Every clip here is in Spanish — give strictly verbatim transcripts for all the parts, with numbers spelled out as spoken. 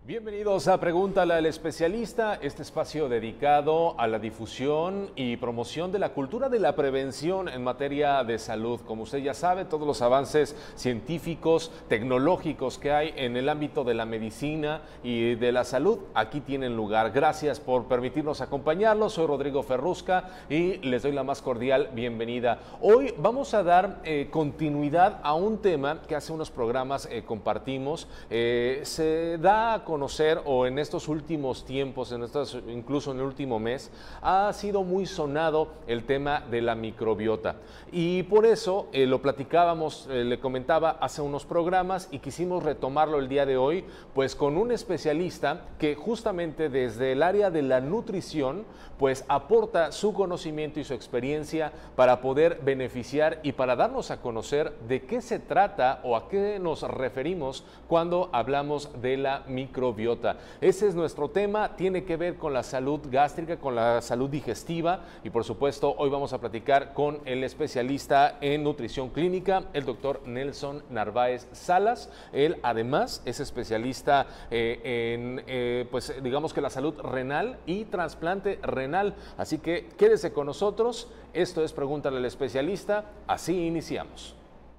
Bienvenidos a Pregúntale al Especialista, este espacio dedicado a la difusión y promoción de la cultura de la prevención en materia de salud. Como usted ya sabe, todos los avances científicos, tecnológicos que hay en el ámbito de la medicina y de la salud, aquí tienen lugar. Gracias por permitirnos acompañarlos. Soy Rodrigo Ferrusca y les doy la más cordial bienvenida. Hoy vamos a dar eh, continuidad a un tema que hace unos programas eh, compartimos. Eh, se da a conocer, o en estos últimos tiempos, en estos, incluso en el último mes, ha sido muy sonado el tema de la microbiota. Y por eso eh, lo platicábamos, eh, le comentaba hace unos programas y quisimos retomarlo el día de hoy, pues con un especialista que justamente desde el área de la nutrición, pues aporta su conocimiento y su experiencia para poder beneficiar y para darnos a conocer de qué se trata o a qué nos referimos cuando hablamos de la microbiota. Ese es nuestro tema, tiene que ver con la salud gástrica, con la salud digestiva y por supuesto hoy vamos a platicar con el especialista en nutrición clínica, el doctor Nelson Narváez Salas. Él además es especialista eh, en, eh, pues digamos que la salud renal y trasplante renal. Así que quédese con nosotros, esto es Pregúntale al Especialista, así iniciamos.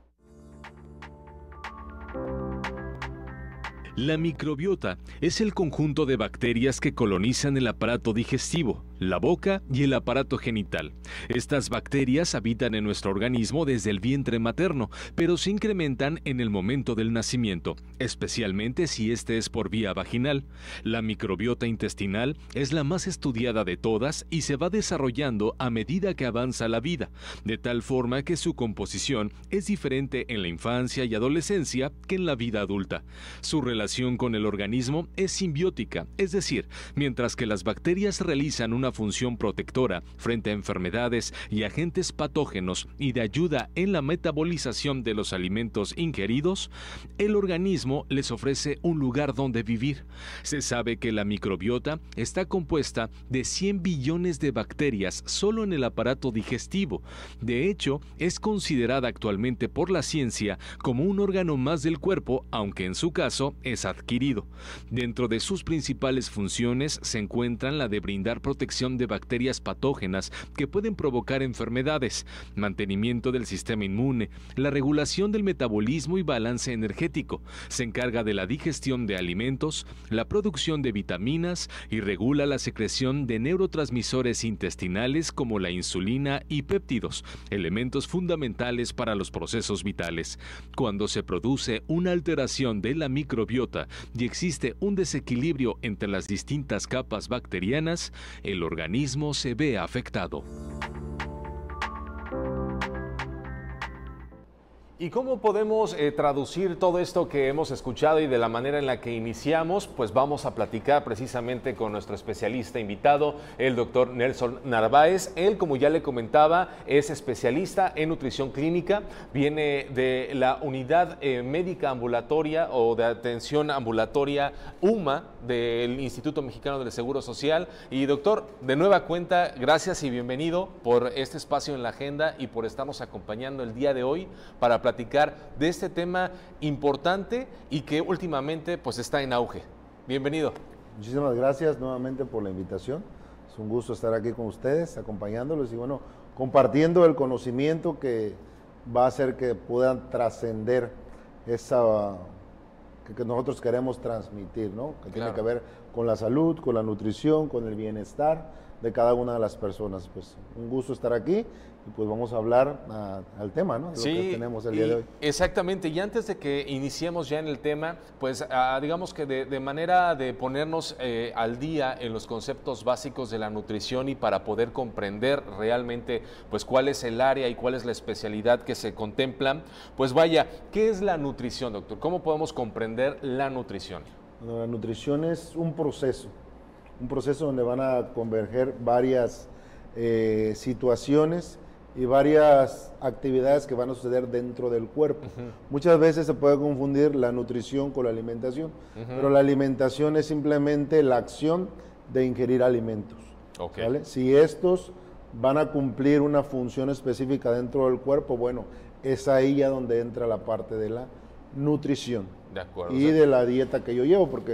La microbiota es el conjunto de bacterias que colonizan el aparato digestivo, la boca y el aparato genital. Estas bacterias habitan en nuestro organismo desde el vientre materno, pero se incrementan en el momento del nacimiento, especialmente si este es por vía vaginal. La microbiota intestinal es la más estudiada de todas y se va desarrollando a medida que avanza la vida, de tal forma que su composición es diferente en la infancia y adolescencia que en la vida adulta. Su relación con el organismo es simbiótica, es decir, mientras que las bacterias realizan una función protectora frente a enfermedades y agentes patógenos y de ayuda en la metabolización de los alimentos ingeridos, el organismo les ofrece un lugar donde vivir. Se sabe que la microbiota está compuesta de cien billones de bacterias solo en el aparato digestivo. De hecho, es considerada actualmente por la ciencia como un órgano más del cuerpo, aunque en su caso es adquirido. Dentro de sus principales funciones se encuentran la de brindar protección de bacterias patógenas que pueden provocar enfermedades, mantenimiento del sistema inmune, la regulación del metabolismo y balance energético. Se encarga de la digestión de alimentos, la producción de vitaminas y regula la secreción de neurotransmisores intestinales como la insulina y péptidos, elementos fundamentales para los procesos vitales. Cuando se produce una alteración de la microbiota y existe un desequilibrio entre las distintas capas bacterianas, el organismo se ve afectado. ¿Y cómo podemos eh, traducir todo esto que hemos escuchado y de la manera en la que iniciamos? Pues vamos a platicar precisamente con nuestro especialista invitado, el doctor Nelson Narváez. Él, como ya le comentaba, es especialista en nutrición clínica, viene de la unidad eh, médica ambulatoria o de atención ambulatoria U M A del Instituto Mexicano del Seguro Social. Y doctor, de nueva cuenta, gracias y bienvenido por este espacio en la agenda y por estarnos acompañando el día de hoy para platicar platicar de este tema importante y que últimamente pues está en auge. Bienvenido. Muchísimas gracias nuevamente por la invitación. Es un gusto estar aquí con ustedes, acompañándolos y bueno, compartiendo el conocimiento que va a hacer que puedan trascender esa que, que nosotros queremos transmitir, ¿no? Que claro. Tiene que ver con la salud, con la nutrición, con el bienestar de cada una de las personas. Pues un gusto estar aquí y pues vamos a hablar uh, al tema, ¿no? De sí, lo que tenemos el día de hoy. Exactamente, y antes de que iniciemos ya en el tema, pues uh, digamos que de, de manera de ponernos eh, al día en los conceptos básicos de la nutrición y para poder comprender realmente pues cuál es el área y cuál es la especialidad que se contemplan, pues vaya, ¿qué es la nutrición, doctor? ¿Cómo podemos comprender la nutrición? Bueno, la nutrición es un proceso, un proceso donde van a converger varias eh, situaciones y varias actividades que van a suceder dentro del cuerpo. Uh-huh. Muchas veces se puede confundir la nutrición con la alimentación, uh-huh. pero la alimentación es simplemente la acción de ingerir alimentos. Okay. ¿Vale? Si estos van a cumplir una función específica dentro del cuerpo, bueno, es ahí ya donde entra la parte de la nutrición. De acuerdo. Y de la dieta que yo llevo, porque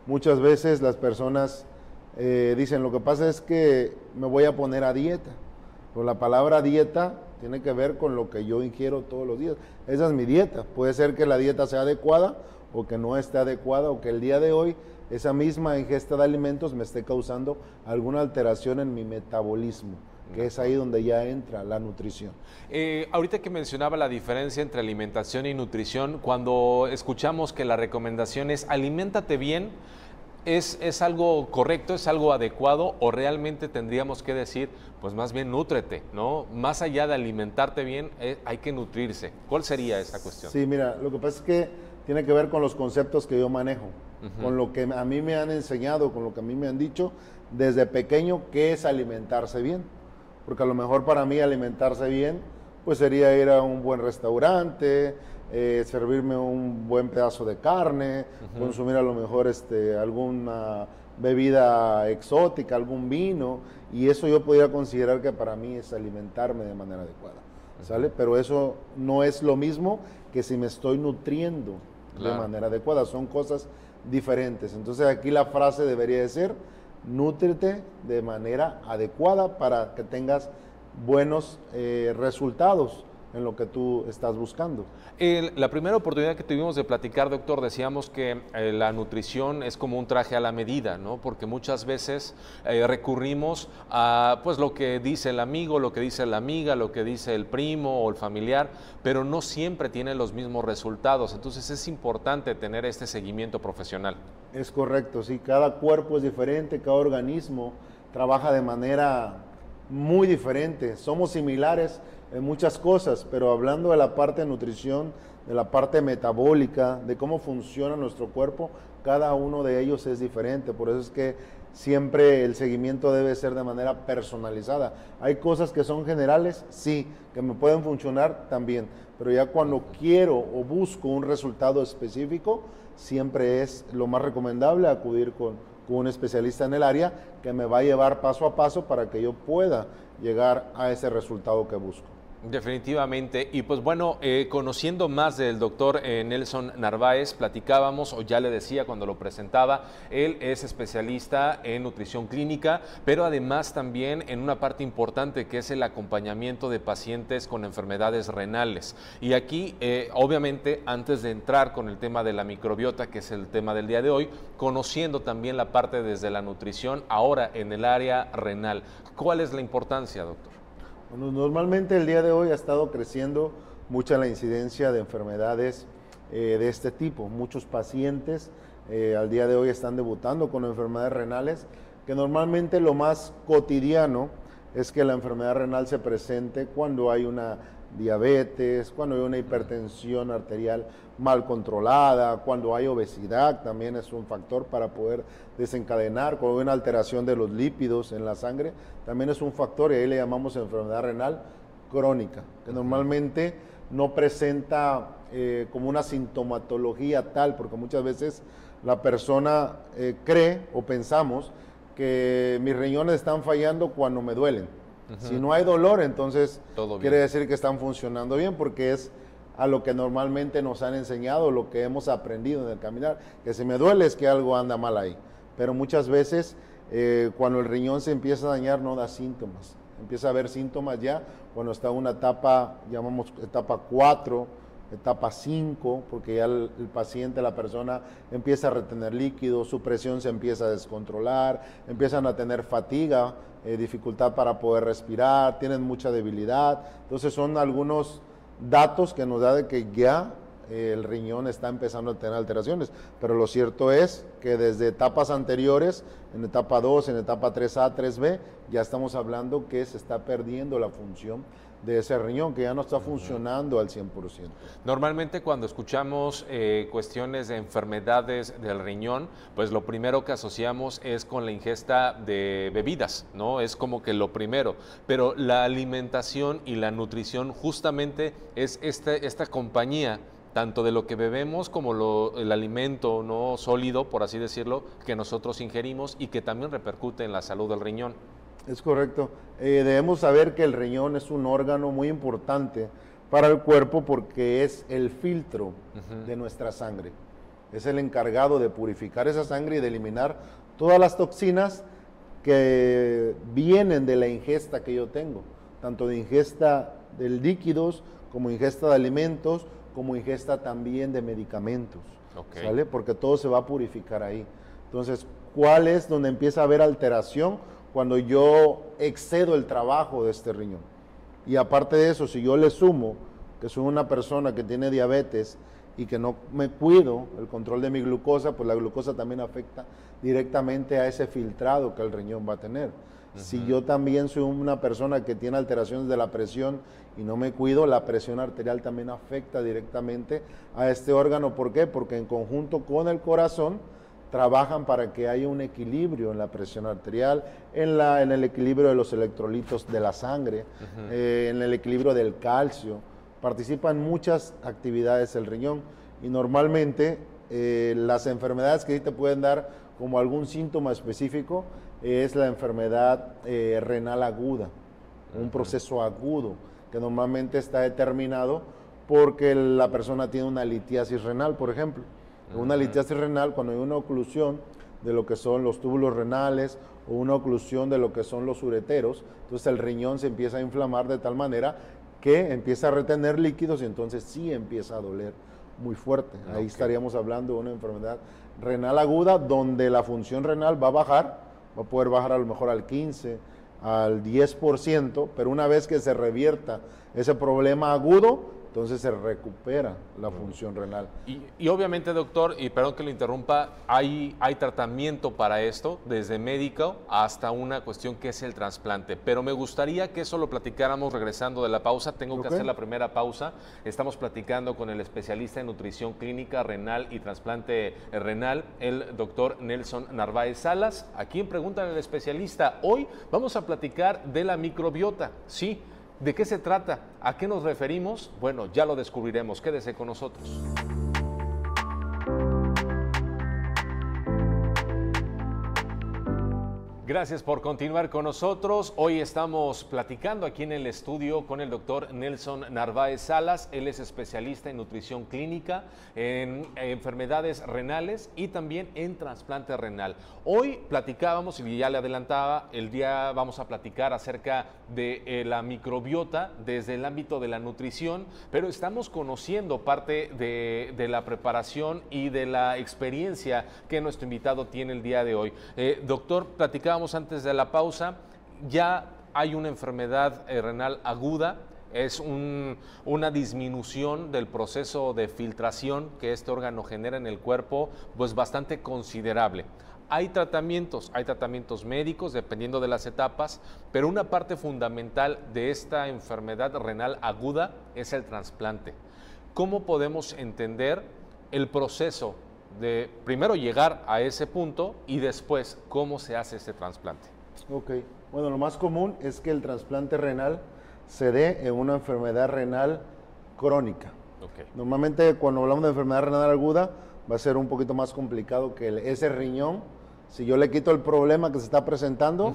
muchas veces las personas eh, dicen, lo que pasa es que me voy a poner a dieta. Pero la palabra dieta tiene que ver con lo que yo ingiero todos los días. Esa es mi dieta. Puede ser que la dieta sea adecuada o que no esté adecuada, o que el día de hoy esa misma ingesta de alimentos me esté causando alguna alteración en mi metabolismo, que es ahí donde ya entra la nutrición. Eh, ahorita que mencionaba la diferencia entre alimentación y nutrición, cuando escuchamos que la recomendación es aliméntate bien, ¿es, es algo correcto, es algo adecuado, o realmente tendríamos que decir, pues más bien nútrete, ¿no? Más allá de alimentarte bien, eh, hay que nutrirse. ¿Cuál sería esa cuestión? Sí, mira, lo que pasa es que tiene que ver con los conceptos que yo manejo, uh-huh. con lo que a mí me han enseñado, con lo que a mí me han dicho desde pequeño, qué es alimentarse bien. Porque a lo mejor para mí alimentarse bien, pues sería ir a un buen restaurante, eh, servirme un buen pedazo de carne, uh-huh. consumir a lo mejor este, alguna bebida exótica, algún vino, y eso yo podría considerar que para mí es alimentarme de manera adecuada, ¿sale? Uh-huh. Pero eso no es lo mismo que si me estoy nutriendo claro. de manera adecuada, son cosas diferentes. Entonces aquí la frase debería de ser, nútrete de manera adecuada para que tengas buenos eh, resultados en lo que tú estás buscando. El, la primera oportunidad que tuvimos de platicar, doctor, decíamos que eh, la nutrición es como un traje a la medida, ¿no? Porque muchas veces eh, recurrimos a pues lo que dice el amigo, lo que dice la amiga, lo que dice el primo o el familiar, pero no siempre tiene los mismos resultados. Entonces es importante tener este seguimiento profesional. Es correcto, sí, cada cuerpo es diferente, cada organismo trabaja de manera muy diferente. Somos similares en muchas cosas, pero hablando de la parte de nutrición, de la parte metabólica, de cómo funciona nuestro cuerpo, cada uno de ellos es diferente. Por eso es que siempre el seguimiento debe ser de manera personalizada. Hay cosas que son generales, sí, que me pueden funcionar también, pero ya cuando quiero o busco un resultado específico, siempre es lo más recomendable acudir con, con un especialista en el área que me va a llevar paso a paso para que yo pueda llegar a ese resultado que busco. Definitivamente. Y pues bueno, eh, conociendo más del doctor eh, Nelson Narváez, platicábamos, o ya le decía cuando lo presentaba, él es especialista en nutrición clínica, pero además también en una parte importante que es el acompañamiento de pacientes con enfermedades renales. Y aquí, eh, obviamente, antes de entrar con el tema de la microbiota, que es el tema del día de hoy, conociendo también la parte desde la nutrición, ahora en el área renal. ¿Cuál es la importancia, doctor? Bueno, normalmente el día de hoy ha estado creciendo mucha la incidencia de enfermedades eh, de este tipo. Muchos pacientes eh, al día de hoy están debutando con enfermedades renales, que normalmente lo más cotidiano es que la enfermedad renal se presente cuando hay una diabetes, cuando hay una hipertensión arterial mal controlada, cuando hay obesidad, también es un factor para poder desencadenar, cuando hay una alteración de los lípidos en la sangre, también es un factor, y ahí le llamamos enfermedad renal crónica, que normalmente no presenta eh, como una sintomatología tal, porque muchas veces la persona eh, cree o pensamos que mis riñones están fallando cuando me duelen. Uh-huh. Si no hay dolor, entonces quiere decir que están funcionando bien, porque es a lo que normalmente nos han enseñado, lo que hemos aprendido en el caminar, que si me duele es que algo anda mal ahí. Pero muchas veces eh, cuando el riñón se empieza a dañar no da síntomas, empieza a haber síntomas ya cuando está en una etapa, llamamos etapa cuatro, etapa cinco, porque ya el, el paciente, la persona empieza a retener líquidos, su presión se empieza a descontrolar, empiezan a tener fatiga, eh, dificultad para poder respirar, tienen mucha debilidad. Entonces son algunos datos que nos da de que ya eh, el riñón está empezando a tener alteraciones, pero lo cierto es que desde etapas anteriores, en etapa dos, en etapa tres A, tres B, ya estamos hablando que se está perdiendo la función de ese riñón, que ya no está funcionando al cien por ciento. Normalmente cuando escuchamos eh, cuestiones de enfermedades del riñón, pues lo primero que asociamos es con la ingesta de bebidas, ¿no? Es como que lo primero, pero la alimentación y la nutrición justamente es este, esta compañía, tanto de lo que bebemos como lo, el alimento no sólido, por así decirlo, que nosotros ingerimos y que también repercute en la salud del riñón. Es correcto. Eh, debemos saber que el riñón es un órgano muy importante para el cuerpo porque es el filtro uh-huh. de nuestra sangre. es el encargado de purificar esa sangre y de eliminar todas las toxinas que vienen de la ingesta que yo tengo, tanto de ingesta de líquidos, como ingesta de alimentos, como ingesta también de medicamentos, okay. ¿Sale? Porque todo se va a purificar ahí. Entonces, ¿cuál es donde empieza a haber alteración? Cuando yo excedo el trabajo de este riñón. Y aparte de eso, si yo le sumo que soy una persona que tiene diabetes y que no me cuido el control de mi glucosa, pues la glucosa también afecta directamente a ese filtrado que el riñón va a tener. Uh-huh. Si yo también soy una persona que tiene alteraciones de la presión y no me cuido, la presión arterial también afecta directamente a este órgano. ¿Por qué? Porque en conjunto con el corazón trabajan para que haya un equilibrio en la presión arterial, en, la, en el equilibrio de los electrolitos de la sangre, uh-huh. eh, en el equilibrio del calcio. Participa en muchas actividades el riñón y normalmente eh, las enfermedades que sí te pueden dar como algún síntoma específico es la enfermedad eh, renal aguda, uh-huh. un proceso agudo que normalmente está determinado porque la persona tiene una litiasis renal, por ejemplo. Uh-huh. Una litiasis renal, cuando hay una oclusión de lo que son los túbulos renales o una oclusión de lo que son los ureteros, entonces el riñón se empieza a inflamar de tal manera que empieza a retener líquidos y entonces sí empieza a doler muy fuerte. Ahí okay. estaríamos hablando de una enfermedad renal aguda donde la función renal va a bajar, va a poder bajar a lo mejor al quince, al diez por ciento, pero una vez que se revierta ese problema agudo, entonces se recupera la función renal. Y, y obviamente, doctor, y perdón que lo interrumpa, hay, hay tratamiento para esto, desde médico hasta una cuestión que es el trasplante. Pero me gustaría que eso lo platicáramos regresando de la pausa. Tengo okay. que hacer la primera pausa. Estamos platicando con el especialista en nutrición clínica renal y trasplante renal, el doctor Nelson Narváez Salas. Aquí en Pregúntale al Especialista. Hoy vamos a platicar de la microbiota. Sí. ¿De qué se trata? ¿A qué nos referimos? Bueno, ya lo descubriremos. Quédese con nosotros. Gracias por continuar con nosotros. Hoy estamos platicando aquí en el estudio con el doctor Nelson Narváez Salas. Él es especialista en nutrición clínica, en enfermedades renales y también en trasplante renal. Hoy platicábamos, y ya le adelantaba, el día vamos a platicar acerca de eh, la microbiota desde el ámbito de la nutrición, pero estamos conociendo parte de, de la preparación y de la experiencia que nuestro invitado tiene el día de hoy. Eh, doctor, platicábamos antes de la pausa, ya hay una enfermedad eh, renal aguda, es un, una disminución del proceso de filtración que este órgano genera en el cuerpo, pues bastante considerable. Hay tratamientos, hay tratamientos médicos dependiendo de las etapas, pero una parte fundamental de esta enfermedad renal aguda es el trasplante. ¿Cómo podemos entender el proceso de primero llegar a ese punto y después cómo se hace ese trasplante? Ok, bueno, lo más común es que el trasplante renal se dé en una enfermedad renal crónica. Okay. Normalmente cuando hablamos de enfermedad renal aguda va a ser un poquito más complicado que el, ese riñón, si yo le quito el problema que se está presentando, uh-huh.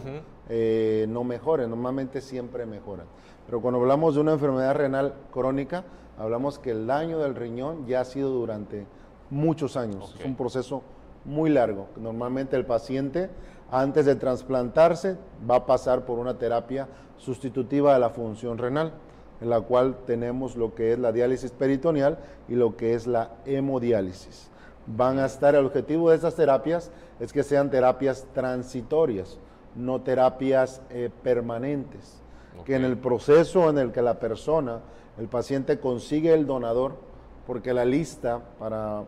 eh, no mejore, normalmente siempre mejora. Pero cuando hablamos de una enfermedad renal crónica, hablamos que el daño del riñón ya ha sido durante muchos años. Okay. Es un proceso muy largo. Normalmente el paciente, antes de trasplantarse, va a pasar por una terapia sustitutiva de la función renal, en la cual tenemos lo que es la diálisis peritoneal y lo que es la hemodiálisis. Van a estar, el objetivo de estas terapias es que sean terapias transitorias, no terapias eh, permanentes. Okay. Que en el proceso en el que la persona, el paciente consigue el donador, porque la lista para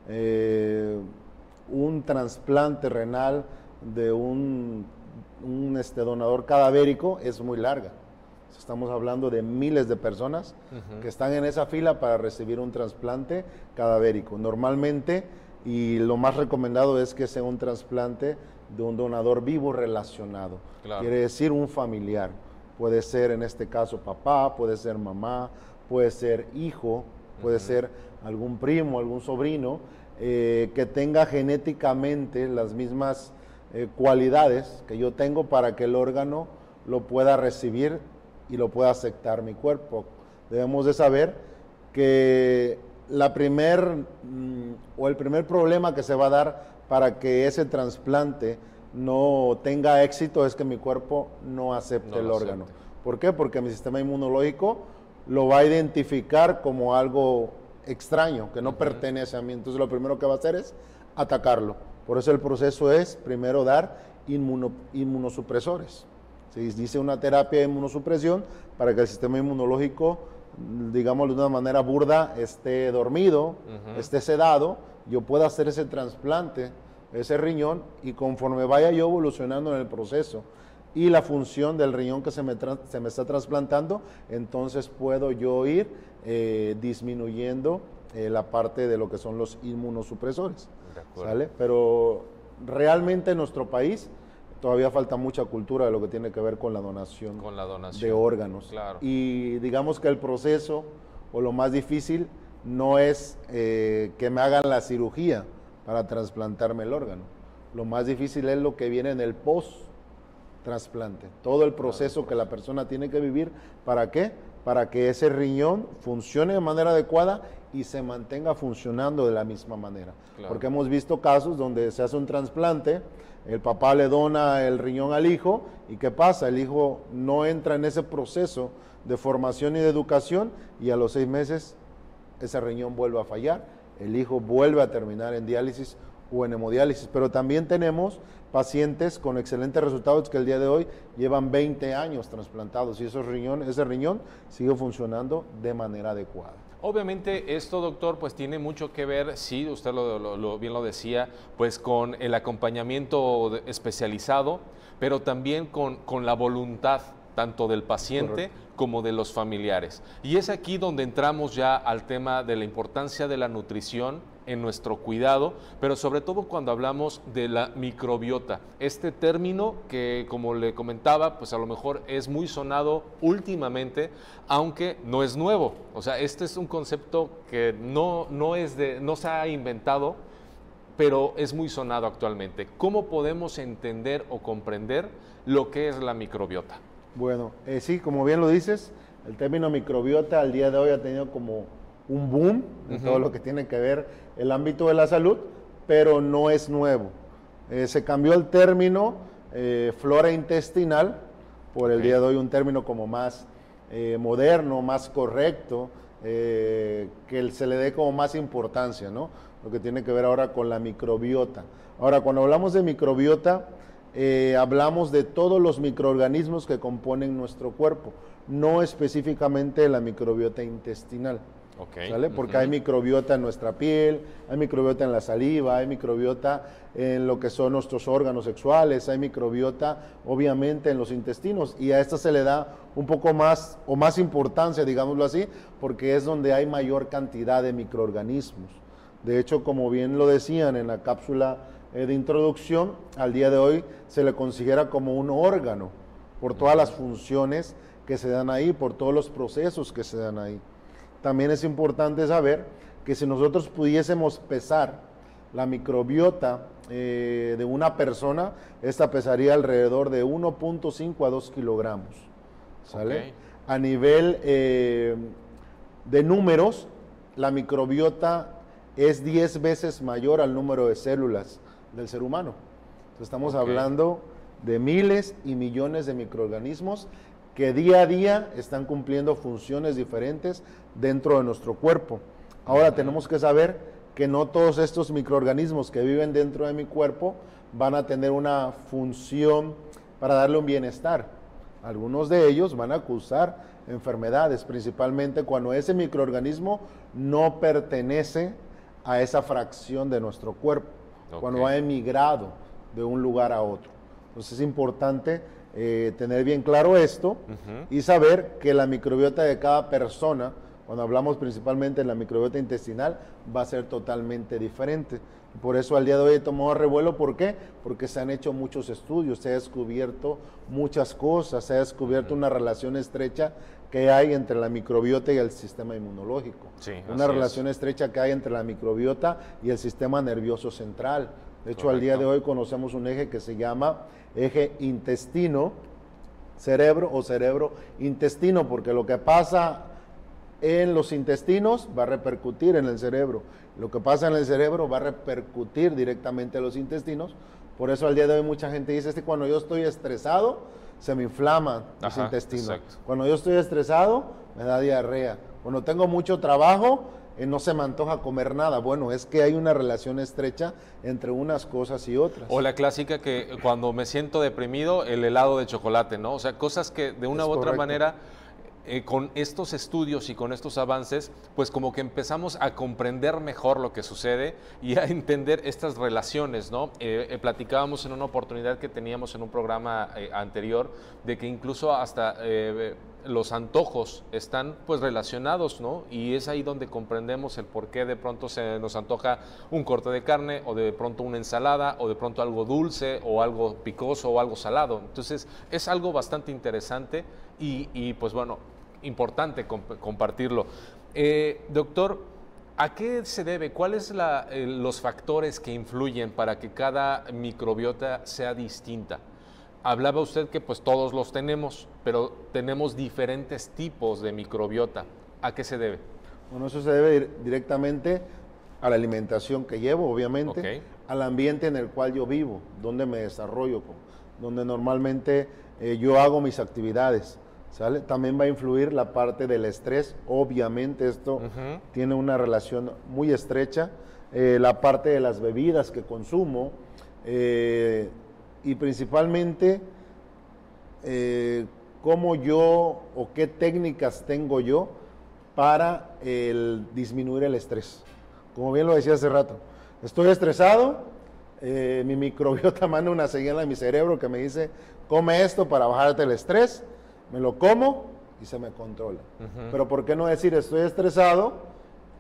eh, un trasplante renal de un, un este, donador cadavérico es muy larga. Estamos hablando de miles de personas uh-huh. que están en esa fila para recibir un trasplante cadavérico. Normalmente, y lo más recomendado es que sea un trasplante de un donador vivo relacionado. Claro. Quiere decir un familiar. Puede ser en este caso papá, puede ser mamá, puede ser hijo, puede uh-huh. ser algún primo, algún sobrino, eh, que tenga genéticamente las mismas eh, cualidades que yo tengo para que el órgano lo pueda recibir y lo pueda aceptar mi cuerpo. Debemos de saber que la primer, mm, o el primer problema que se va a dar para que ese trasplante no tenga éxito es que mi cuerpo no acepte No el lo órgano. acepte. ¿Por qué? Porque mi sistema inmunológico lo va a identificar como algo extraño, que no uh-huh. pertenece a mí. Entonces lo primero que va a hacer es atacarlo. Por eso el proceso es primero dar inmuno, inmunosupresores. Se dice una terapia de inmunosupresión para que el sistema inmunológico, digamos de una manera burda, esté dormido, uh-huh. esté sedado, yo pueda hacer ese trasplante, ese riñón, y conforme vaya yo evolucionando en el proceso y la función del riñón que se me, se me está trasplantando, entonces puedo yo ir eh, disminuyendo eh, la parte de lo que son los inmunosupresores. ¿Sale? Pero realmente en nuestro país todavía falta mucha cultura de lo que tiene que ver con la donación, con la donación. de órganos. Claro. Y digamos que el proceso o lo más difícil no es eh, que me hagan la cirugía para trasplantarme el órgano. Lo más difícil es lo que viene en el post-trasplante. Todo el proceso claro, que la persona tiene que vivir. ¿Para qué? Para que ese riñón funcione de manera adecuada y se mantenga funcionando de la misma manera. Claro. Porque hemos visto casos donde se hace un trasplante, el papá le dona el riñón al hijo, y ¿qué pasa? El hijo no entra en ese proceso de formación y de educación, y a los seis meses ese riñón vuelve a fallar, el hijo vuelve a terminar en diálisis o en hemodiálisis. Pero también tenemos pacientes con excelentes resultados que el día de hoy llevan veinte años trasplantados, y esos riñón, ese riñón sigue funcionando de manera adecuada. Obviamente esto, doctor, pues tiene mucho que ver, sí, usted lo, lo, lo, bien lo decía, pues con el acompañamiento especializado, pero también con, con la voluntad tanto del paciente Correcto. Como de los familiares. Y es aquí donde entramos ya al tema de la importancia de la nutrición en nuestro cuidado, pero sobre todo cuando hablamos de la microbiota. Este término que, como le comentaba, pues a lo mejor es muy sonado últimamente, aunque no es nuevo. O sea, este es un concepto que no, no, es de, no se ha inventado, pero es muy sonado actualmente. ¿Cómo podemos entender o comprender lo que es la microbiota? Bueno, eh, sí, como bien lo dices, el término microbiota al día de hoy ha tenido como un boom en uh-huh. todo lo que tiene que ver el ámbito de la salud, pero no es nuevo. Eh, se cambió el término eh, flora intestinal por el okay. día de hoy un término como más eh, moderno, más correcto, eh, que se le dé como más importancia, ¿no? Lo que tiene que ver ahora con la microbiota. Ahora, cuando hablamos de microbiota, Eh, hablamos de todos los microorganismos que componen nuestro cuerpo, no específicamente la microbiota intestinal, okay. ¿sale? Porque uh-huh. hay microbiota en nuestra piel, hay microbiota en la saliva, hay microbiota en lo que son nuestros órganos sexuales, hay microbiota obviamente en los intestinos, y a esta se le da un poco más o más importancia, digámoslo así, porque es donde hay mayor cantidad de microorganismos. De hecho, como bien lo decían en la cápsula de introducción, al día de hoy se le considera como un órgano por todas las funciones que se dan ahí, por todos los procesos que se dan ahí. También es importante saber que si nosotros pudiésemos pesar la microbiota eh, de una persona, esta pesaría alrededor de uno punto cinco a dos kilogramos, ¿sale? Okay. A nivel eh, de números, la microbiota es diez veces mayor al número de células del ser humano. Entonces estamos okay. hablando de miles y millones de microorganismos que día a día están cumpliendo funciones diferentes dentro de nuestro cuerpo. Ahora uh-huh. tenemos que saber que no todos estos microorganismos que viven dentro de mi cuerpo van a tener una función para darle un bienestar. Algunos de ellos van a causar enfermedades, principalmente cuando ese microorganismo no pertenece a esa fracción de nuestro cuerpo. Okay. Cuando ha emigrado de un lugar a otro. Entonces es importante eh, tener bien claro esto uh-huh. y saber que la microbiota de cada persona, cuando hablamos principalmente de la microbiota intestinal, va a ser totalmente diferente. Por eso al día de hoy he tomado revuelo. ¿Por qué? Porque se han hecho muchos estudios, se ha descubierto muchas cosas, se ha descubierto uh-huh. una relación estrecha que hay entre la microbiota y el sistema inmunológico. Sí, una relación es. estrecha que hay entre la microbiota y el sistema nervioso central. De hecho, Correcto. Al día de hoy conocemos un eje que se llama eje intestino-cerebro o cerebro-intestino, porque lo que pasa en los intestinos va a repercutir en el cerebro. Lo que pasa en el cerebro va a repercutir directamente en los intestinos. Por eso al día de hoy mucha gente dice, es que cuando yo estoy estresado, se me inflaman los Ajá, intestinos. exacto. Cuando yo estoy estresado, me da diarrea. Cuando tengo mucho trabajo, eh, no se me antoja comer nada. Bueno, es que hay una relación estrecha entre unas cosas y otras. O la clásica que cuando me siento deprimido, el helado de chocolate, ¿no? O sea, cosas que de una Es u otra correcto. manera, eh, con estos estudios y con estos avances, pues como que empezamos a comprender mejor lo que sucede y a entender estas relaciones, ¿no? Eh, eh, platicábamos en una oportunidad que teníamos en un programa eh, anterior, de que incluso hasta eh, los antojos están pues relacionados, ¿no? Y es ahí donde comprendemos el por qué de pronto se nos antoja un corte de carne, o de pronto una ensalada, o de pronto algo dulce, o algo picoso, o algo salado. Entonces es algo bastante interesante y, y pues bueno, importante comp compartirlo. Eh, doctor, ¿a qué se debe? ¿Cuáles son eh, los factores que influyen para que cada microbiota sea distinta? Hablaba usted que pues todos los tenemos, pero tenemos diferentes tipos de microbiota. ¿A qué se debe? Bueno, eso se debe directamente a la alimentación que llevo, obviamente, Okay. al ambiente en el cual yo vivo, donde me desarrollo, donde normalmente eh, yo hago mis actividades, ¿sale? También va a influir la parte del estrés, obviamente esto Uh-huh. tiene una relación muy estrecha, eh, la parte de las bebidas que consumo, eh, y principalmente eh, cómo yo o qué técnicas tengo yo para el disminuir el estrés. Como bien lo decía hace rato, estoy estresado, eh, mi microbiota manda una señal a mi cerebro que me dice, come esto para bajarte el estrés, me lo como y se me controla. Uh-huh. Pero ¿por qué no decir estoy estresado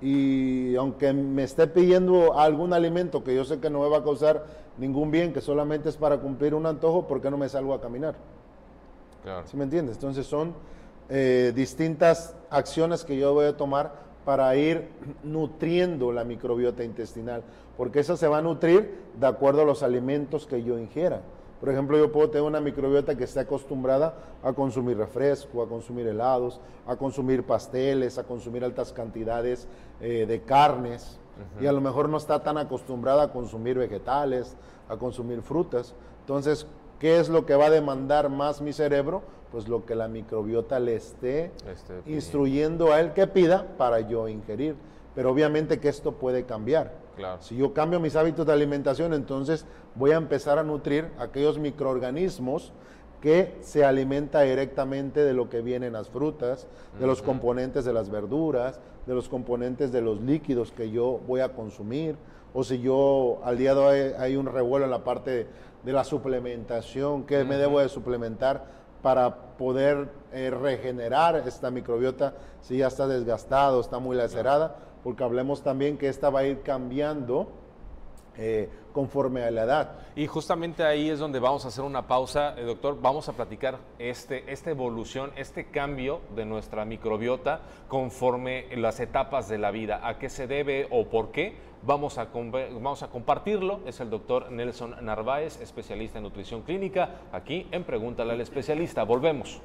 y aunque me esté pidiendo algún alimento que yo sé que no me va a causar ningún bien, que solamente es para cumplir un antojo, ¿por qué no me salgo a caminar? Claro. ¿Sí me entiendes? Entonces son eh, distintas acciones que yo voy a tomar para ir nutriendo la microbiota intestinal, porque esa se va a nutrir de acuerdo a los alimentos que yo ingiera. Por ejemplo, yo puedo tener una microbiota que esté acostumbrada a consumir refresco, a consumir helados, a consumir pasteles, a consumir altas cantidades eh, de carnes, uh-huh. y a lo mejor no está tan acostumbrada a consumir vegetales, a consumir frutas. Entonces, ¿qué es lo que va a demandar más mi cerebro? Pues lo que la microbiota le esté este, instruyendo a él que pida para yo ingerir. Pero obviamente que esto puede cambiar. Claro. Si yo cambio mis hábitos de alimentación, entonces voy a empezar a nutrir aquellos microorganismos que se alimenta directamente de lo que vienen las frutas, de uh-huh. los componentes de las verduras, de los componentes de los líquidos que yo voy a consumir, o si yo al día de hoy hay un revuelo en la parte de, de la suplementación, que uh-huh. me debo de suplementar para poder eh, regenerar esta microbiota si ya está desgastado, está muy lacerada, porque hablemos también que esta va a ir cambiando eh, conforme a la edad. Y justamente ahí es donde vamos a hacer una pausa, eh, doctor. Vamos a platicar este, esta evolución, este cambio de nuestra microbiota conforme las etapas de la vida. ¿A qué se debe o por qué? Vamos a, vamos a compartirlo. Es el doctor Nelson Narváez, especialista en nutrición clínica, aquí en Pregúntale al Especialista. Volvemos.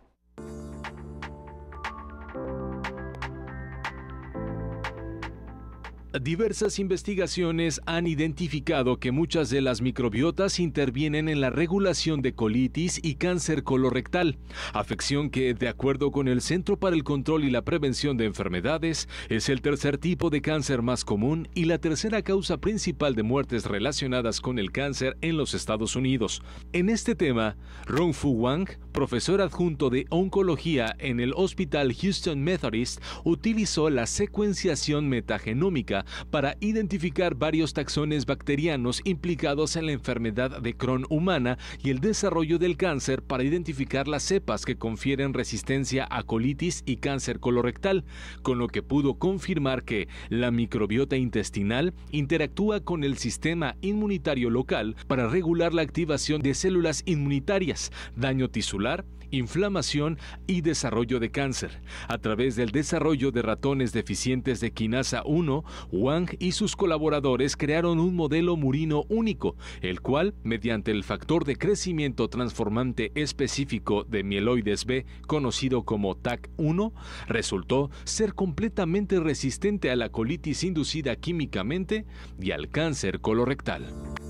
Diversas investigaciones han identificado que muchas de las microbiotas intervienen en la regulación de colitis y cáncer colorectal, afección que, de acuerdo con el Centro para el Control y la Prevención de Enfermedades, es el tercer tipo de cáncer más común y la tercera causa principal de muertes relacionadas con el cáncer en los Estados Unidos. En este tema, Rong-Fu Wang, profesor adjunto de oncología en el Hospital Houston Methodist, utilizó la secuenciación metagenómica para identificar varios taxones bacterianos implicados en la enfermedad de Crohn humana y el desarrollo del cáncer para identificar las cepas que confieren resistencia a colitis y cáncer colorectal, con lo que pudo confirmar que la microbiota intestinal interactúa con el sistema inmunitario local para regular la activación de células inmunitarias, daño tisular inflamación y desarrollo de cáncer. A través del desarrollo de ratones deficientes de quinasa uno, Wang y sus colaboradores crearon un modelo murino único, el cual, mediante el factor de crecimiento transformante específico de mieloides B, conocido como T A C uno, resultó ser completamente resistente a la colitis inducida químicamente y al cáncer colorectal.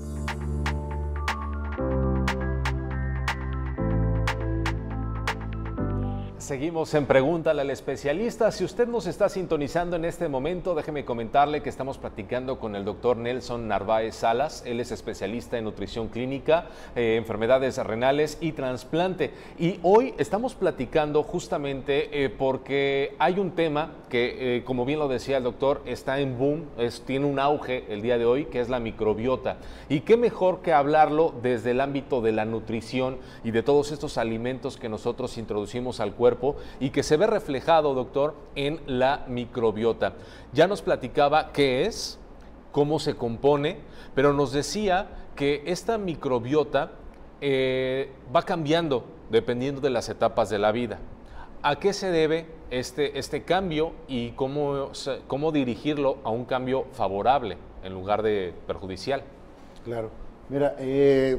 Seguimos en Pregúntale al Especialista. Si usted nos está sintonizando en este momento, déjeme comentarle que estamos platicando con el doctor Nelson Narváez Salas. Él es especialista en nutrición clínica, eh, enfermedades renales y trasplante. Y hoy estamos platicando justamente eh, porque hay un tema que, eh, como bien lo decía el doctor, está en boom, es, tiene un auge el día de hoy, que es la microbiota. Y qué mejor que hablarlo desde el ámbito de la nutrición y de todos estos alimentos que nosotros introducimos al cuerpo y que se ve reflejado, doctor, en la microbiota. Ya nos platicaba qué es, cómo se compone, pero nos decía que esta microbiota eh, va cambiando dependiendo de las etapas de la vida. ¿A qué se debe este, este cambio y cómo, cómo dirigirlo a un cambio favorable en lugar de perjudicial? Claro. Mira, eh...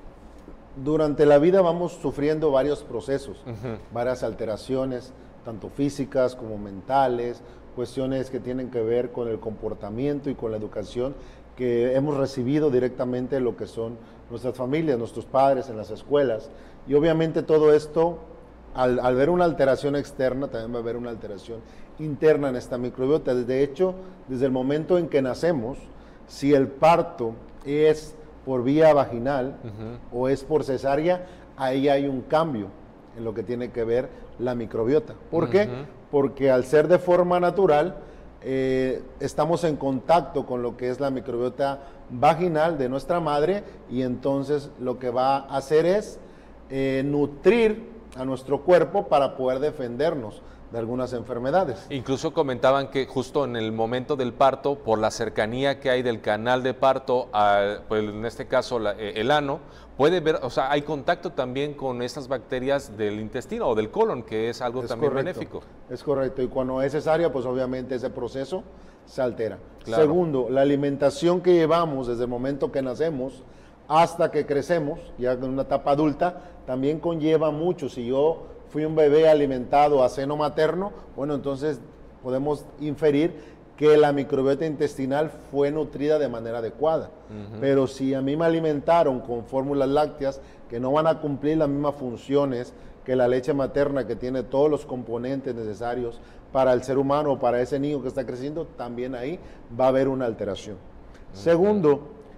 durante la vida vamos sufriendo varios procesos, uh-huh. varias alteraciones, tanto físicas como mentales, cuestiones que tienen que ver con el comportamiento y con la educación que hemos recibido directamente lo que son nuestras familias, nuestros padres en las escuelas. Y obviamente todo esto, al, al ver una alteración externa, también va a haber una alteración interna en esta microbiota. De hecho, desde el momento en que nacemos, si el parto es por vía vaginal uh-huh. o es por cesárea, ahí hay un cambio en lo que tiene que ver la microbiota. ¿Por uh-huh. qué? Porque al ser de forma natural, eh, estamos en contacto con lo que es la microbiota vaginal de nuestra madre y entonces lo que va a hacer es eh, nutrir a nuestro cuerpo para poder defendernos de algunas enfermedades. Incluso comentaban que justo en el momento del parto, por la cercanía que hay del canal de parto, a, pues en este caso la, el ano, puede ver, o sea, hay contacto también con estas bacterias del intestino o del colon, que es algo es también correcto, benéfico. Es correcto, y cuando es cesárea, pues obviamente ese proceso se altera. Claro. Segundo, la alimentación que llevamos desde el momento que nacemos hasta que crecemos, ya en una etapa adulta, también conlleva mucho. Si yo fui un bebé alimentado a seno materno, bueno, entonces podemos inferir que la microbiota intestinal fue nutrida de manera adecuada. Uh-huh. Pero si a mí me alimentaron con fórmulas lácteas que no van a cumplir las mismas funciones que la leche materna, que tiene todos los componentes necesarios para el ser humano o para ese niño que está creciendo, también ahí va a haber una alteración. Uh-huh. Segundo,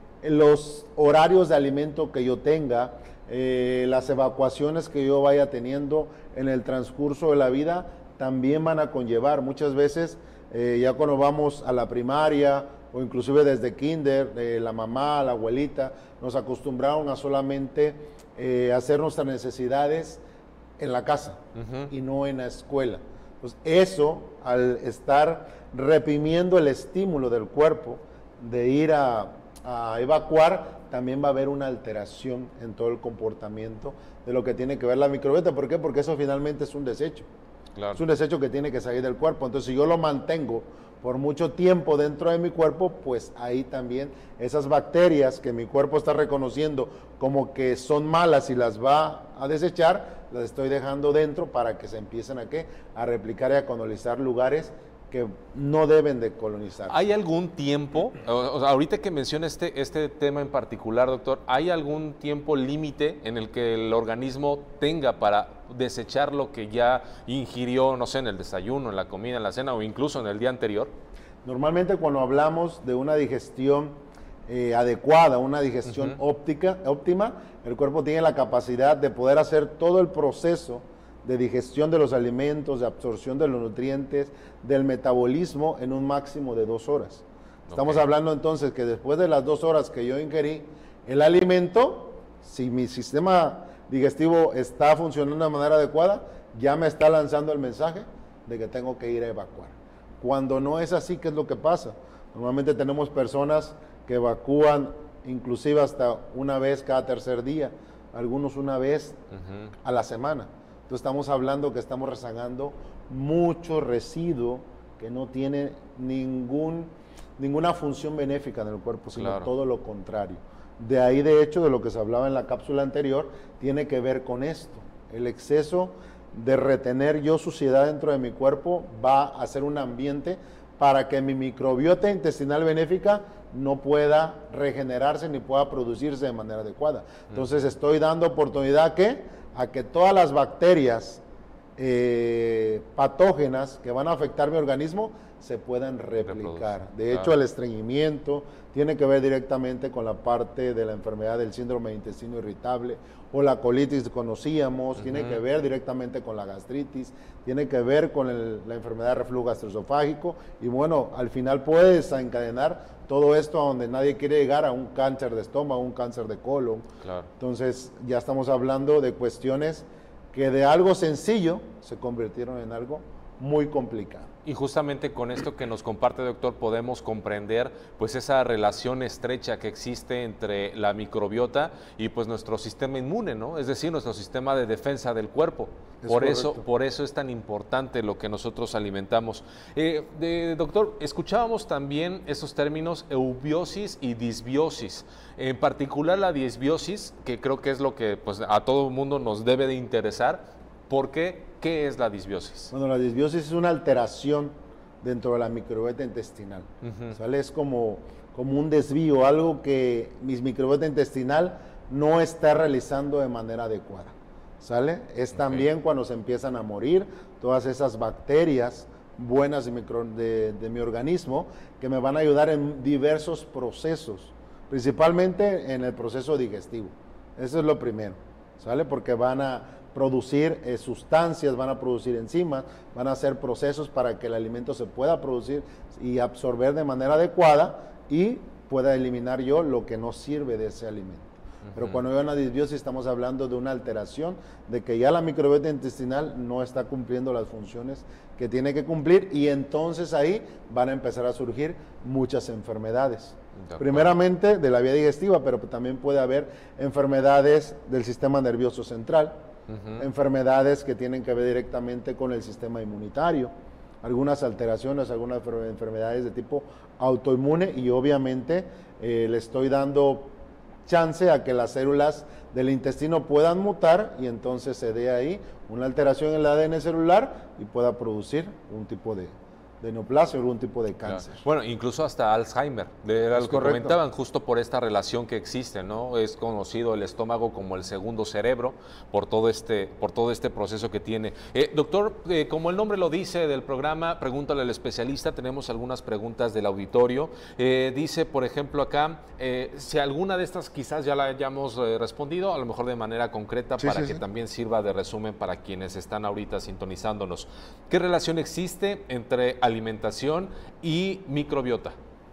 los horarios de alimento que yo tenga, Eh, las evacuaciones que yo vaya teniendo en el transcurso de la vida también van a conllevar. Muchas veces eh, ya cuando vamos a la primaria o inclusive desde kinder, eh, la mamá, la abuelita nos acostumbraron a solamente eh, hacer nuestras necesidades en la casa uh-huh. y no en la escuela. Pues eso, al estar reprimiendo el estímulo del cuerpo de ir a, a evacuar, también va a haber una alteración en todo el comportamiento de lo que tiene que ver la microbiota. ¿Por qué? Porque eso finalmente es un desecho. Claro. Es un desecho que tiene que salir del cuerpo. Entonces, si yo lo mantengo por mucho tiempo dentro de mi cuerpo, pues ahí también esas bacterias que mi cuerpo está reconociendo como que son malas y las va a desechar, las estoy dejando dentro para que se empiecen a, ¿qué? a replicar y a colonizar lugares que no deben de colonizar. ¿Hay algún tiempo, o sea, ahorita que menciona este, este tema en particular, doctor, ¿hay algún tiempo límite en el que el organismo tenga para desechar lo que ya ingirió, no sé, en el desayuno, en la comida, en la cena o incluso en el día anterior? Normalmente cuando hablamos de una digestión eh, adecuada, una digestión uh-huh. óptica, óptima, el cuerpo tiene la capacidad de poder hacer todo el proceso de digestión de los alimentos, de absorción de los nutrientes, del metabolismo en un máximo de dos horas. Estamos okay. hablando entonces que después de las dos horas que yo ingerí el alimento, si mi sistema digestivo está funcionando de manera adecuada, ya me está lanzando el mensaje de que tengo que ir a evacuar. Cuando no es así, ¿qué es lo que pasa? Normalmente tenemos personas que evacúan inclusive hasta una vez cada tercer día, algunos una vez uh-huh. a la semana. Entonces estamos hablando que estamos rezagando mucho residuo que no tiene ningún, ninguna función benéfica en el cuerpo, sino Claro. todo lo contrario. De ahí, de hecho, de lo que se hablaba en la cápsula anterior, tiene que ver con esto. El exceso de retener yo suciedad dentro de mi cuerpo va a hacer un ambiente para que mi microbiota intestinal benéfica no pueda regenerarse ni pueda producirse de manera adecuada. Entonces estoy dando oportunidad ¿a qué? A que todas las bacterias eh, patógenas que van a afectar mi organismo se puedan replicar. De hecho, Claro. el estreñimiento tiene que ver directamente con la parte de la enfermedad del síndrome de intestino irritable o la colitis que conocíamos, uh-huh. tiene que ver directamente con la gastritis, tiene que ver con el, la enfermedad de reflujo gastroesofágico y bueno, al final puede desencadenar todo esto a donde nadie quiere llegar, a un cáncer de estómago, un cáncer de colon. Claro. Entonces ya estamos hablando de cuestiones que de algo sencillo se convirtieron en algo muy complicado. Y justamente con esto que nos comparte, doctor, podemos comprender pues esa relación estrecha que existe entre la microbiota y pues nuestro sistema inmune, ¿no? Es decir, nuestro sistema de defensa del cuerpo. Es por eso, correcto. por eso es tan importante lo que nosotros alimentamos. Eh, de, doctor, escuchábamos también esos términos eubiosis y disbiosis. En particular la disbiosis, que creo que es lo que pues a todo el mundo nos debe de interesar. ¿Por qué? ¿Qué es la disbiosis? Bueno, la disbiosis es una alteración dentro de la microbiota intestinal. Uh-huh. ¿Sale? Es como, como un desvío, algo que mi microbiota intestinal no está realizando de manera adecuada. ¿Sale? Es Okay. también cuando se empiezan a morir todas esas bacterias buenas de, micro, de, de mi organismo que me van a ayudar en diversos procesos, principalmente en el proceso digestivo. Eso es lo primero, ¿sale? Porque van a producir eh, sustancias, van a producir enzimas, van a hacer procesos para que el alimento se pueda producir y absorber de manera adecuada y pueda eliminar yo lo que no sirve de ese alimento. Uh-huh. Pero cuando hay una disbiosis estamos hablando de una alteración, de que ya la microbiota intestinal no está cumpliendo las funciones que tiene que cumplir y entonces ahí van a empezar a surgir muchas enfermedades. Primeramente de la vía digestiva, pero también puede haber enfermedades del sistema nervioso central, Uh-huh. enfermedades que tienen que ver directamente con el sistema inmunitario, algunas alteraciones, algunas enfermedades de tipo autoinmune y obviamente eh, le estoy dando chance a que las células del intestino puedan mutar y entonces se dé ahí una alteración en el A D N celular y pueda producir un tipo de, de neoplasia o algún tipo de cáncer. Claro. Bueno, incluso hasta Alzheimer, era lo que correcto. comentaban justo por esta relación que existe, ¿no? Es conocido el estómago como el segundo cerebro por todo este, por todo este proceso que tiene. Eh, doctor, eh, como el nombre lo dice del programa, pregúntale al especialista, tenemos algunas preguntas del auditorio. Eh, dice, por ejemplo, acá, eh, si alguna de estas quizás ya la hayamos eh, respondido, a lo mejor de manera concreta, sí, para sí, que sí. también sirva de resumen para quienes están ahorita sintonizándonos. ¿Qué relación existe entre alimentación y microbiota?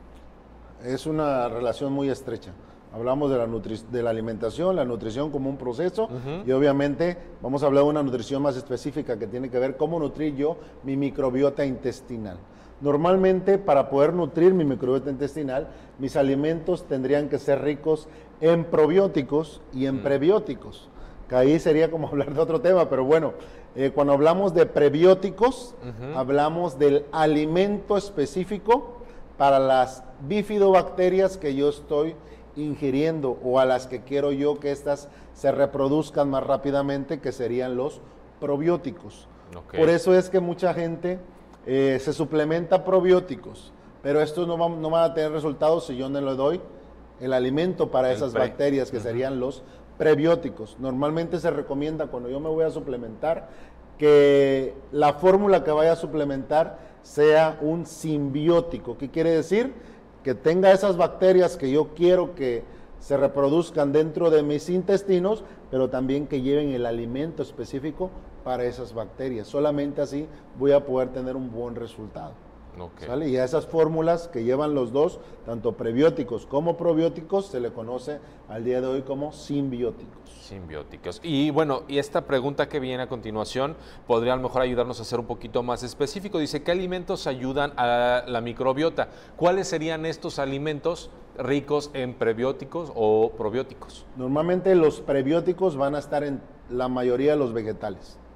Es una relación muy estrecha. Hablamos de la, nutri- de la alimentación, la nutrición como un proceso uh-huh. y obviamente vamos a hablar de una nutrición más específica que tiene que ver cómo nutrir yo mi microbiota intestinal. Normalmente para poder nutrir mi microbiota intestinal, mis alimentos tendrían que ser ricos en probióticos y en uh-huh. prebióticos. Que ahí sería como hablar de otro tema, pero bueno, eh, cuando hablamos de prebióticos, uh-huh. hablamos del alimento específico para las bifidobacterias que yo estoy ingiriendo o a las que quiero yo que éstas se reproduzcan más rápidamente, que serían los probióticos. Okay. Por eso es que mucha gente eh, se suplementa probióticos, pero estos no van, no van a tener resultados si yo no le doy el alimento para el esas pre. bacterias que uh-huh. serían los prebióticos. Normalmente se recomienda cuando yo me voy a suplementar que la fórmula que vaya a suplementar sea un simbiótico. ¿Qué quiere decir? Que tenga esas bacterias que yo quiero que se reproduzcan dentro de mis intestinos, pero también que lleven el alimento específico para esas bacterias. Solamente así voy a poder tener un buen resultado. Okay. ¿Sale? Y a esas fórmulas que llevan los dos, tanto prebióticos como probióticos, se le conoce al día de hoy como simbióticos. Simbióticos. Y bueno, y esta pregunta que viene a continuación podría a lo mejor ayudarnos a ser un poquito más específico. Dice, ¿qué alimentos ayudan a la microbiota? ¿Cuáles serían estos alimentos ricos en prebióticos o probióticos? Normalmente los prebióticos van a estar en la mayoría de los vegetales.